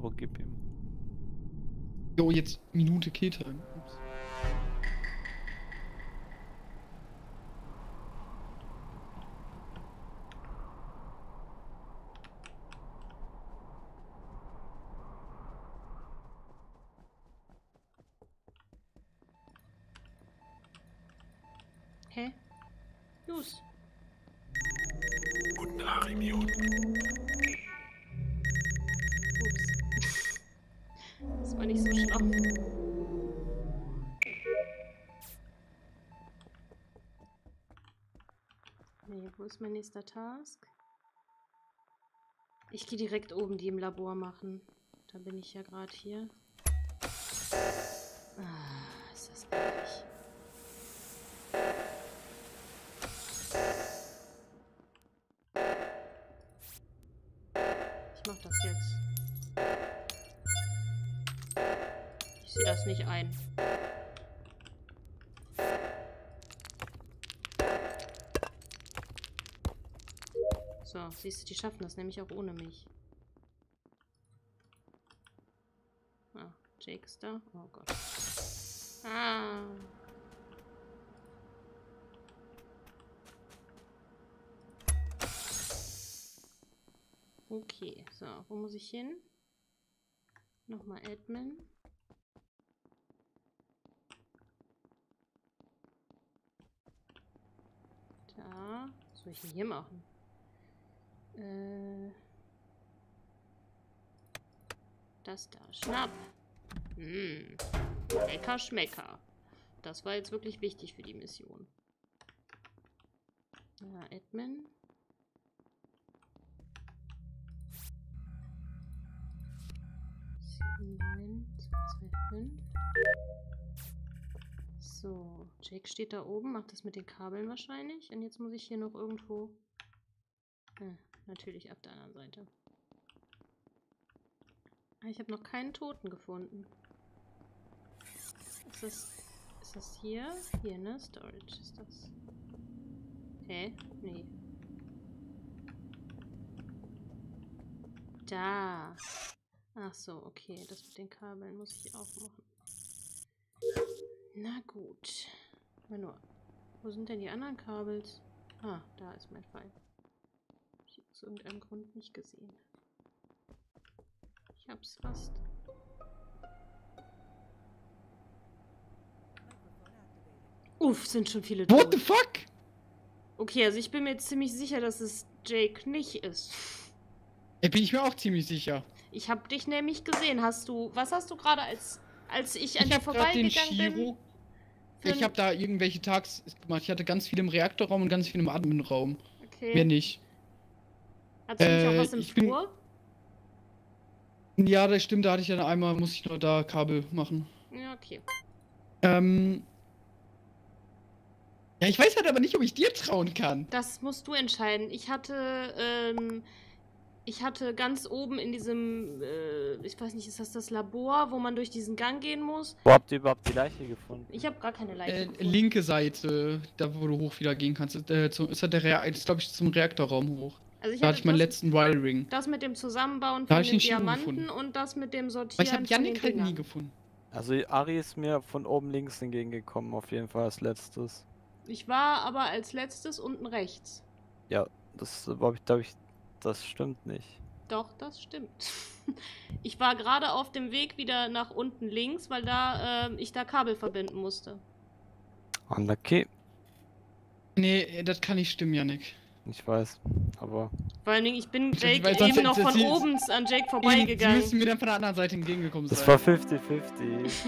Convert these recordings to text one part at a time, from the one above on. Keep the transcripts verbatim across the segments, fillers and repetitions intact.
aber gib ihm. Jo, jetzt Minute Killtime. Ups. Hä? Los. Guten Tag, Idiot. Ups. Das war nicht so schlau. Nee, wo ist mein nächster Task? Ich gehe direkt oben die im Labor machen. Da bin ich ja gerade hier. Ah, ist das ärgerlich. Ich mach das jetzt. Ich sehe das nicht ein. So, siehst du, die schaffen das nämlich auch ohne mich. Ah, Jake ist da. Oh Gott. Ah. Okay, so, wo muss ich hin? Nochmal Admin. Da. Was soll ich denn hier machen? Äh. Das da. Schnapp. Hm. Lecker Schmecker. Das war jetzt wirklich wichtig für die Mission. Ja, Admin. neun, zwei, zwei, fünf. So, Jake steht da oben, macht das mit den Kabeln wahrscheinlich. Und jetzt muss ich hier noch irgendwo... Äh, natürlich auf der anderen Seite. Ah, ich habe noch keinen Toten gefunden. Ist das... Ist das hier? Hier, ne? Storage ist das. Hä? Nee. Da. Ach so, okay. Das mit den Kabeln muss ich auch machen. Na gut. Mal nur. Wo sind denn die anderen Kabels? Ah, da ist mein Pfeil. Hab ich aus irgendeinem Grund nicht gesehen. Ich hab's fast. Uff, sind schon viele tot. What the fuck? Okay, also ich bin mir jetzt ziemlich sicher, dass es Jake nicht ist. Da bin ich mir auch ziemlich sicher. Ich habe dich nämlich gesehen. Hast du, was hast du gerade, als, als ich an Ich dir habe gerade den vorbeigegangen bin? Shiro. Für Ich ein- habe da irgendwelche Tags gemacht. Ich hatte ganz viel im Reaktorraum und ganz viel im Adminraum. Okay. Mehr nicht. Hast du nicht Äh, auch was im ich bin- Flur? Ja, das stimmt. Da hatte ich ja einmal, muss ich nur da Kabel machen. Ja, okay. Ähm. Ja, ich weiß halt aber nicht, ob ich dir trauen kann. Das musst du entscheiden. Ich hatte, ähm, ich hatte ganz oben in diesem, äh, ich weiß nicht, ist das das Labor, wo man durch diesen Gang gehen muss? Wo habt ihr überhaupt die Leiche gefunden? Ich habe gar keine Leiche Äh, gefunden. linke Seite, da wo du hoch wieder gehen kannst. Ist, äh, zu, ist halt der Rea ist, glaube ich, zum Reaktorraum hoch. Also ich Da hatte hatte ich meinen das, letzten Wiring. das mit dem Zusammenbauen Da von hab ich den den Shiro Diamanten gefunden. und das mit dem Sortieren Aber ich habe von Yannick den halt nie Dingern. gefunden. Also Ari ist mir von oben links entgegengekommen, auf jeden Fall als letztes. Ich war aber als letztes unten rechts. Ja, das glaube ich, glaube ich, das stimmt nicht. Doch, das stimmt. Ich war gerade auf dem Weg wieder nach unten links, weil da äh, ich da Kabel verbinden musste. Unlucky. Nee, das kann nicht stimmen, Yannick. Ich weiß, aber... Vor allen Dingen, ich bin Jake Weil sonst eben noch hätte von sie- oben an Jake Sie vorbeigegangen. müssen mir dann von der anderen Seite entgegengekommen sein. Das war fünfzig fünfzig.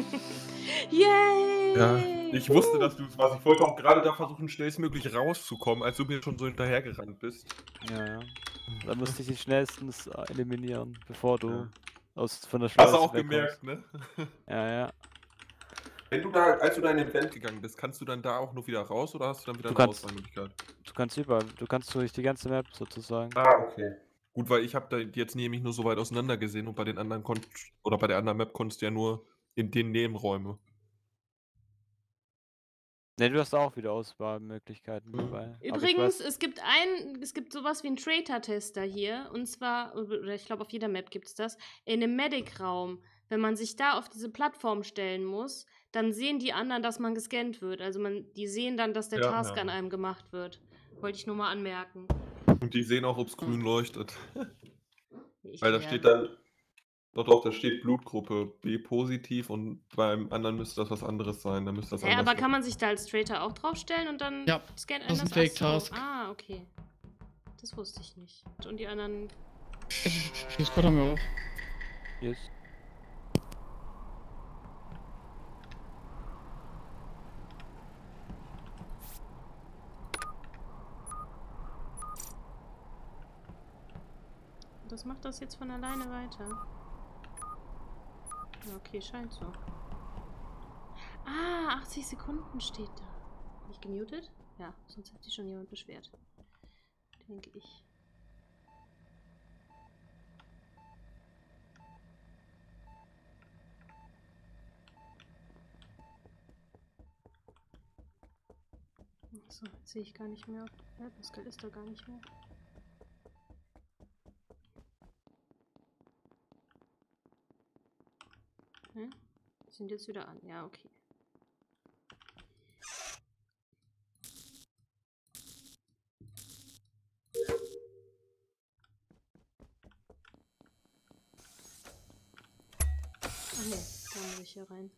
Yay! Ja, ich wusste, dass du es warst. Ich wollte auch gerade da versuchen, schnellstmöglich rauszukommen, als du mir schon so hinterhergerannt bist. Ja, ja. Da musste ich dich schnellstens äh, eliminieren, bevor du Ja. aus, von der Hast du Schleuse auch wegkommst. gemerkt, ne? Ja, ja. Wenn du da, als du da in den Welt gegangen bist, kannst du dann da auch nur wieder raus oder hast du dann wieder Du eine kannst- Auswahlmöglichkeit? Du kannst überall, du kannst durch die ganze Map sozusagen. Ah, okay. Gut, weil ich habe da jetzt nämlich nur so weit auseinander gesehen und bei den anderen konnt oder bei der anderen Map konntest du ja nur in den Nebenräume. Ne, du hast auch wieder Auswahlmöglichkeiten dabei. Aber ich Übrigens, weiß, es gibt ein, es gibt sowas wie einen Traitor-Tester hier. Und zwar, oder ich glaube, auf jeder Map gibt es das, in einem Medic-Raum. Wenn man sich da auf diese Plattform stellen muss, dann sehen die anderen, dass man gescannt wird. Also man, die sehen dann, dass der Ja, Task ja. an einem gemacht wird. Wollte ich nur mal anmerken. Und die sehen auch, ob es grün leuchtet. Ich Weil da wär- steht dann, doch, doch, da steht Blutgruppe B positiv und beim anderen müsste das was anderes sein. Da müsste das Hä, anders aber kann sein. man sich da als Traitor auch draufstellen und dann Ja, scannt das einen ist ein das? Ach so. Fake-Task. Ah, okay. Das wusste ich nicht. Und die anderen. Discord haben wir auch. yes. Das macht das jetzt von alleine weiter. Ja, okay, scheint so. Ah, achtzig Sekunden steht da. Bin ich gemutet? Ja, sonst hat sich schon jemand beschwert. Denke ich. Achso, jetzt sehe ich gar nicht mehr. Ja, Pascal ist da gar nicht mehr. Hä? Die sind jetzt wieder an. Ja, okay. Ach ne, da muss ich hier rein.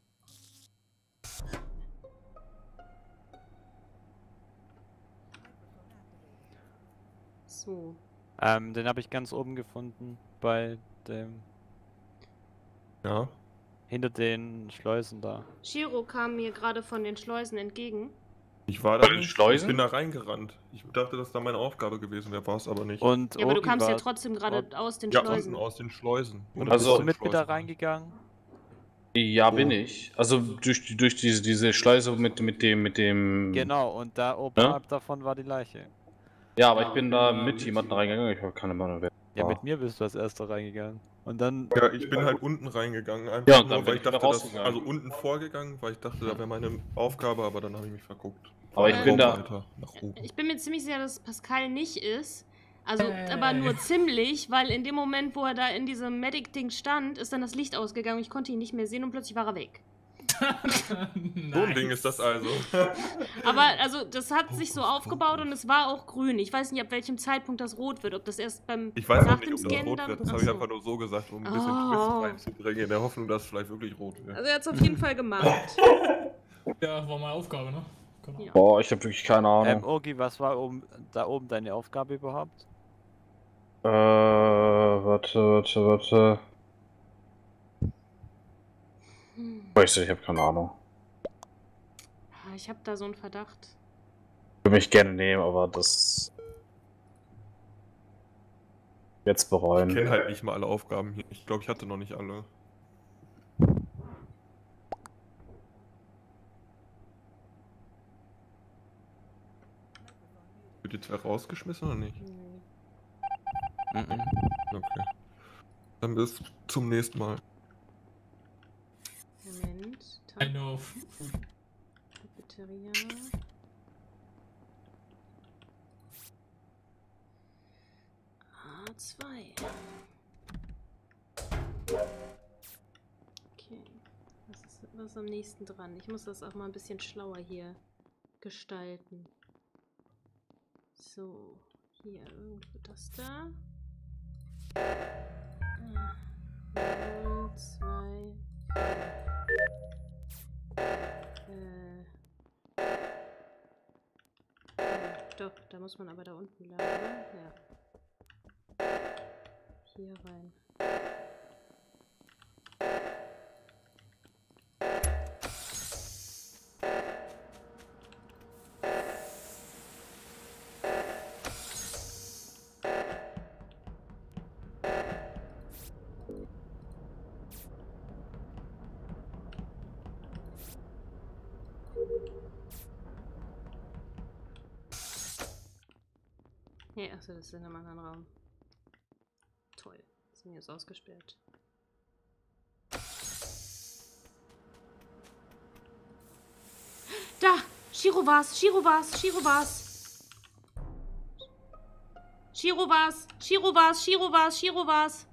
So. Ähm, den habe ich ganz oben gefunden. Bei dem. Ja. Hinter den Schleusen da. Shiro kam mir gerade von den Schleusen entgegen. Ich war Bei da den nicht. Schleusen? Ich bin da reingerannt. Ich dachte, das da meine Aufgabe gewesen wäre, war es aber nicht. Und Ja, aber du Ogi kamst ja war- trotzdem gerade aus den Ja, Schleusen. unten aus den Schleusen. Und Oder bist Also- du mit, mit da Schleusen. reingegangen? Ja, bin Oh. ich. Also durch, die- durch diese, diese Schleuse mit, mit dem, mit dem. Genau, und da oberhalb davon war die Leiche. Ja, aber ich bin da mit jemandem reingegangen, ich habe keine Ahnung wer. Ja, war. mit mir bist du als erster reingegangen. Und dann. Ja, ich bin halt unten reingegangen. Einfach Ja, und dann nur, bin weil ich ich wieder dachte, dass, rausgegangen. also unten vorgegangen, weil ich dachte, da wäre meine Aufgabe, aber dann habe ich mich verguckt. Aber ich Äh, bin da. Weiter, nach oben. Ich bin mir ziemlich sicher, dass Pascal nicht ist. Also, Äh. aber nur ziemlich, weil in dem Moment, wo er da in diesem Medic-Ding stand, ist dann das Licht ausgegangen. Ich konnte ihn nicht mehr sehen und plötzlich war er weg. So ein Ding ist das also. Aber also, das hat sich so aufgebaut und es war auch grün. Ich weiß nicht, ab welchem Zeitpunkt das rot wird. Ob das erst beim Ich weiß nach auch nicht, dem ob das Scannen rot dann. wird. Das Ach habe ich so. einfach nur so gesagt, um ein bisschen Oh. Twist reinzubringen, in der Hoffnung, dass es vielleicht wirklich rot wird. Also, er hat es auf jeden Fall gemacht. Ja, war meine Aufgabe, ne? Genau. Ja. Boah, ich habe wirklich keine Ähm, Ahnung. Ogi, was war oben, da oben deine Aufgabe überhaupt? Äh, warte, warte, warte. Hm. Weißt du, ich habe keine Ahnung. Ah, Ich habe da so einen Verdacht. Ich würde mich gerne nehmen, aber das. Jetzt Ich bereuen. kenne halt nicht mal alle Aufgaben hier. Ich glaube, ich hatte noch nicht alle. Wird jetzt wer rausgeschmissen oder nicht? Nee. Mhm. Okay. Dann bis zum nächsten Mal. Moment. I know. Cafeteria. A zwei. Okay. Was ist, was ist am nächsten dran? Ich muss das auch mal ein bisschen schlauer hier gestalten. So. Hier irgendwo das da. null, zwei, Äh. Ja, doch, da muss man aber da unten lang, oder? Ja. Hier rein. Ja, achso, das ist in einem anderen Raum. Toll. Das Ding ist ausgesperrt. Da! Shiro! Shiro war's, Shiro war's, Shiro war's. Shiro war's, Shiro war's, Shiro war's, Shiro war's.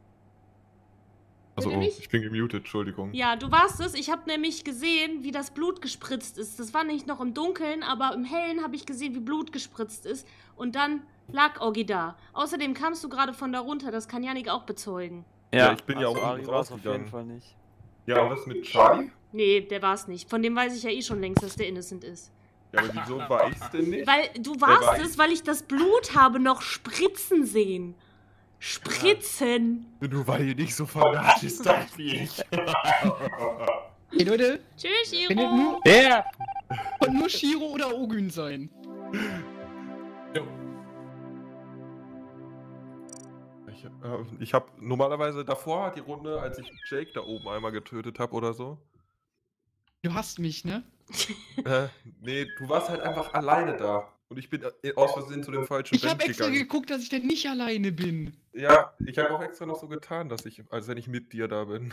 Also, Hört oh, ihr mich? ich bin gemutet, Entschuldigung. Ja, du warst es. Ich habe nämlich gesehen, wie das Blut gespritzt ist. Das war nicht noch im Dunkeln, aber im Hellen habe ich gesehen, wie Blut gespritzt ist. Und dann lag Oggi da. Außerdem kamst du gerade von da runter. Das kann Yannick auch bezeugen. Ja, ich bin ja also auch Ari unten war's auf jeden rausgegangen. Fall nicht. Ja, und was mit Charlie? Nee, der war's nicht. Von dem weiß ich ja eh schon längst, dass der innocent ist. Ja, aber wieso war ich's denn nicht? Weil du war warst ich? es, weil ich das Blut habe noch spritzen sehen. Spritzen. Du, weil ihr nicht so fanatisch seid wie ich. Ey Leute, Tschüss, wenn ihr nur, Shiro. Ja! kann nur Shiro oder Ogün sein. Jo. Ich, äh, ich habe normalerweise davor die Runde, als ich Jake da oben einmal getötet habe oder so. Du hasst mich, ne? Äh, nee, du warst halt einfach alleine da. Und ich bin äh, aus Versehen zu dem falschen Ich habe Vent extra gegangen. geguckt, dass ich denn nicht alleine bin. Ja, ich habe auch extra noch so getan, dass ich, als wenn ich mit dir da bin.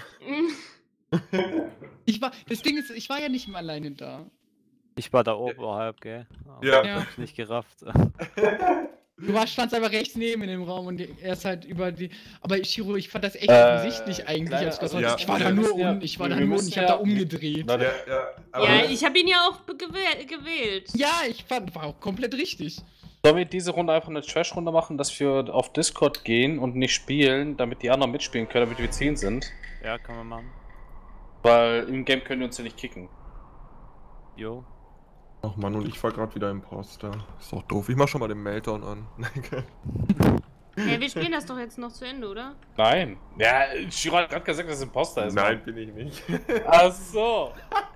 Ich war, das Ding ist, ich war ja nicht mehr alleine da. Ich war da oberhalb, gell? Aber Ja. ich Ja. hab's nicht gerafft. Du warst, standst einfach rechts neben in dem Raum und er ist halt über die. Aber Shiro, ich fand das echt Äh, offensichtlich eigentlich. kleine- Als das also war, ja. ich war da wir nur müssen ja- unten, ich war da wir nur unten, müssen ich hab ja- da umgedreht. Warte. Ja, ja. Aber Ja, ich habe ihn ja auch gewäh gewählt. Ja, ich fand, war auch komplett richtig. Sollen wir diese Runde einfach eine Trash-Runde machen, dass wir auf Discord gehen und nicht spielen, damit die anderen mitspielen können, damit wir zehn sind? Ja, kann man machen. Weil im Game können wir uns ja nicht kicken. Jo. Ach Mann, und ich war gerade wieder Imposter. Ist doch doof. Ich mach schon mal den Meltdown an. Ja, wir spielen das doch jetzt noch zu Ende, oder? Nein. Ja, Shiro hat gerade gesagt, dass es Imposter ist. Nein, bin ich nicht. Ach so.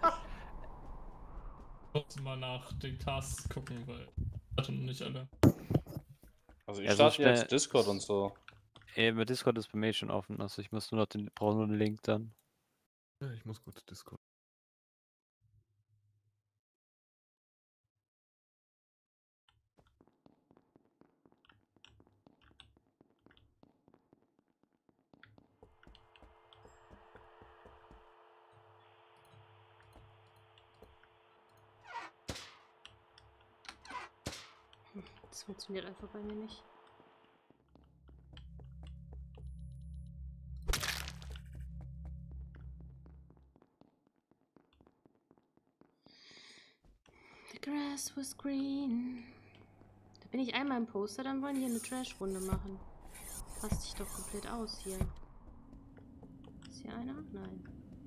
Kurz mal nach den Casts gucken, weil ich hatte noch nicht alle. Also ich Ja, so starte schnell- jetzt Discord und so. Ey, mit Discord ist bei mir schon offen. Also ich muss nur noch den, brauche nur den Link dann. Ja, ich muss kurz Discord. Das funktioniert einfach bei mir nicht. The grass was green. Da bin ich einmal im Poster, dann wollen die eine Trash-Runde machen. Passt sich doch komplett aus hier. Ist hier einer? Nein.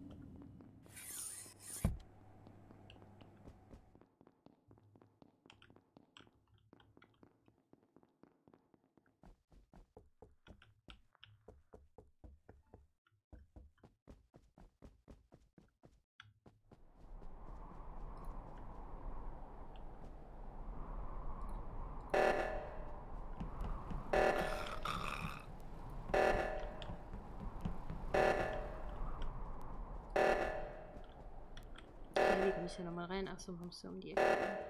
Okay, komm ich hier nochmal rein. Achso, kommst du um die Ecke.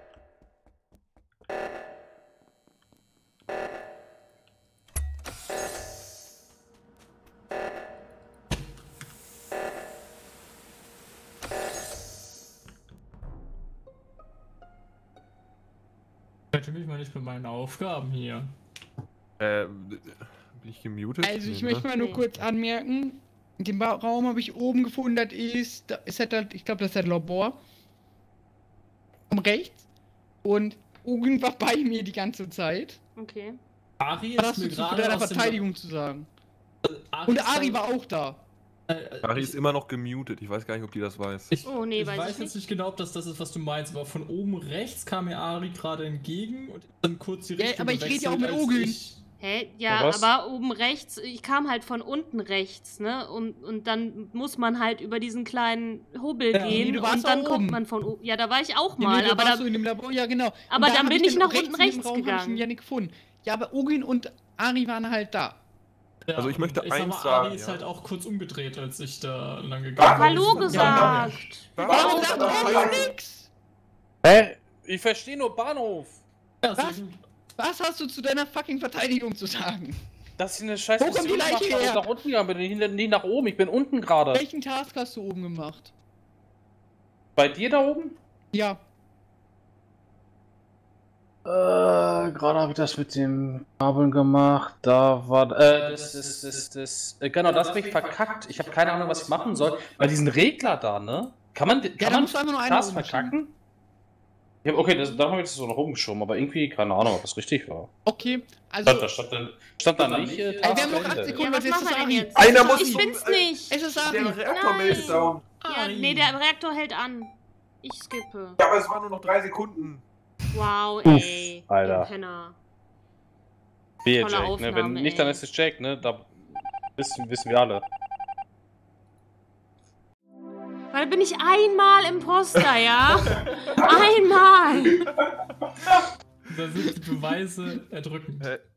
Ich mich mal nicht mit meinen Aufgaben hier. Äh, bin ich gemutet? Also ich Nee, möchte ne? mal nur Nee. kurz anmerken, den Ba- Raum habe ich oben gefunden, das ist, da ist halt, das- ich glaube, das ist das Labor. Um rechts. Und Ogün war bei mir die ganze Zeit. Okay. Ari Was ist hast mir du zu gerade deiner aus dem- Verteidigung zu sagen? Ari Und ist Ari da- war auch da. Äh, äh, Ari ich- ist immer noch gemutet. Ich weiß gar nicht, ob die das weiß. Ich, Oh, nee, ich weiß weiß ich jetzt nicht. nicht genau, ob das das ist, was du meinst, aber von oben rechts kam mir Ari gerade entgegen und dann kurz die Ja, Richtung aber ich rede ja auch gewechselt, mit als Ogün. ich- Hä? Ja, Ja, was? aber oben rechts, ich kam halt von unten rechts, ne? Und, und dann muss man halt über diesen kleinen Hubbel Ja, gehen nee, du warst und dann auch kommt oben. man von oben. Ja, da war ich auch Ja, mal, nee, da aber warst da, du in dem Labor, ja genau. aber Und da dann hab bin ich dann nach rechts unten in dem rechts Raum hab ich gegangen. ihn ja nicht gefunden. Ja, aber Ogün und Ari waren halt da. Ja, Also ich und möchte ich sag eins mal, sagen, Ari ist ja. halt auch kurz umgedreht, als ich da lang Ah, gegangen bin. Hallo Ja, gesagt. Warum sagt Ogün nix? Hä? Ich verstehe nur Bahnhof. Ja, Was? so- Was hast du zu deiner fucking Verteidigung zu sagen? Dass ich eine scheiß Wo kommt die Mission Leiche gemacht habe her? und nach unten gegangen bin, nicht- nicht nach oben. Ich bin unten gerade. Welchen Task hast du oben gemacht? Bei dir da oben? Ja. Äh, gerade habe ich das mit dem Kabeln gemacht. Da war. Äh, das, das, das, das. Äh, genau, das habe ich verkackt. Ich habe keine Ahnung, was ich machen soll. Bei diesen Regler da, ne? Kann man, kann Ja, da man musst du einfach nur einen das umschieben. verkacken? Ja, okay, das, dann habe ich das so noch rumgeschoben, aber irgendwie, keine Ahnung, ob das richtig war. Okay, also. Stand da, stand da, stand da nicht. Äh, Ey, wir haben noch Task acht beendet. Sekunden. Ja, was jetzt machen ist wir denn Ari. jetzt? Einer muss Ich zum- bin's nicht. Es ist Der Ari. Reaktor meldet down. Ja, nee, der Reaktor hält an. Ich skippe. Ja, aber es waren nur noch drei Sekunden. Wow, ey. Alter. ihr Penner. Wehe, Tolle Jake, ne? Aufnahme, Wenn nicht, dann ey. ist es Jake, ne? Da wissen, wissen wir alle. Weil bin ich einmal Imposter, ja? Einmal! Da sind die Beweise erdrückend. Hä?